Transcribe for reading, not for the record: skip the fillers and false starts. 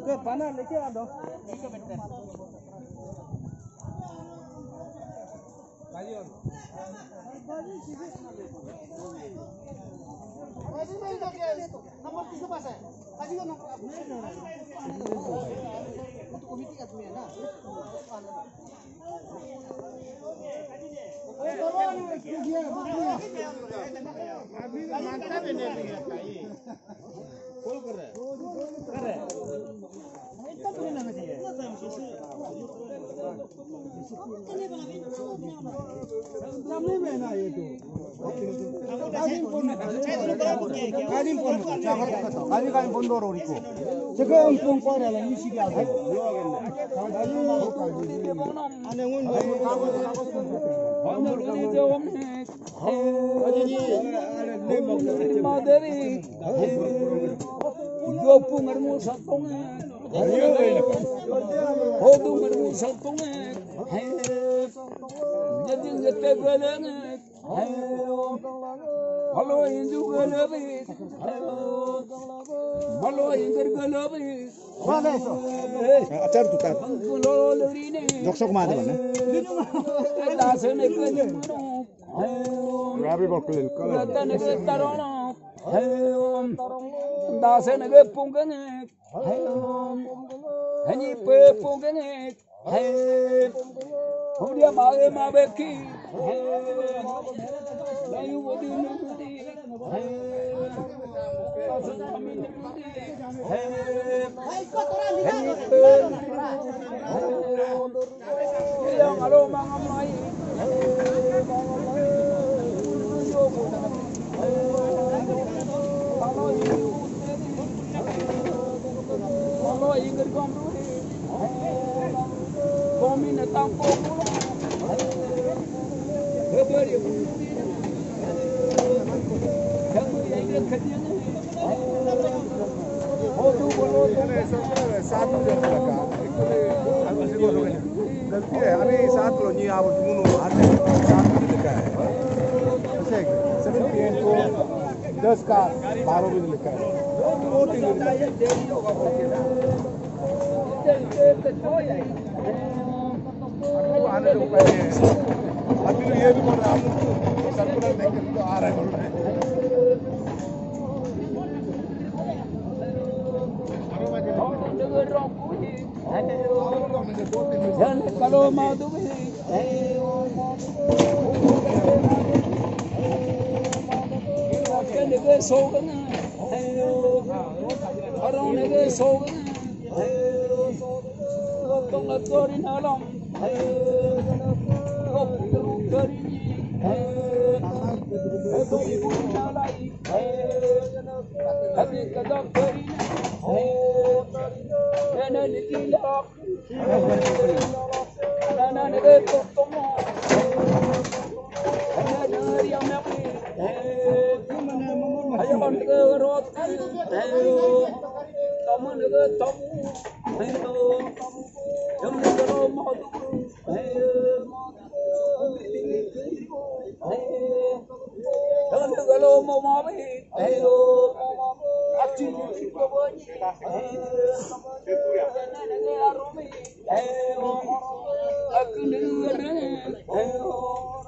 Ke mana lagi ada? Nomor 3 pas ya? Kasih kan nomor apa? Untuk komiti kan semua nah. Mantap ini full keren. Keren. Itu tuh namanya sih. Sampai mana itu? Kami pondoro itu. Sekarang pun ada Nishi ada. Ada Halo Hindu Galabi, halo Hindu Galabi. Mana itu? Acar tu tak. Doksok mana mana? Dasi ni kerja. Rabi boleh kalau. Dasi ni tarono. Dasi ni punggang. Hani pe punggang. Dia Mebgeko. Layu bodi bodi. Galo mangamai. Kalau ingin kamu kami datang pulang. Hebari. Kamu ingin kerja ni? Hodu bolo. Satu jam lagi. गलती है अरे 7 किलो नहीं आप मुनो आते 7 किलो लिखा है ऐसे 7 को 10 का 12 भी लिखा है वो 3 लिखा है देरी होगा आपको आने दो पहले अभी तो ये भी बोल रहा हूं सर्कुलर देख के तो आ रहा है बोल रहे Kalau mau tu cái này số cái này orang này số cái này không là tôi đi nào lòng không tôi đi tôi đi nào lại tapi kadang tôi đi nên đi đâu Nana nege tomo, nana dia mati, ayo nege rot, tomo nege tomo, yang nege lo mau tu, yang nege lo mau mami, aci kita bunyi, nege arumi. Aku dengar,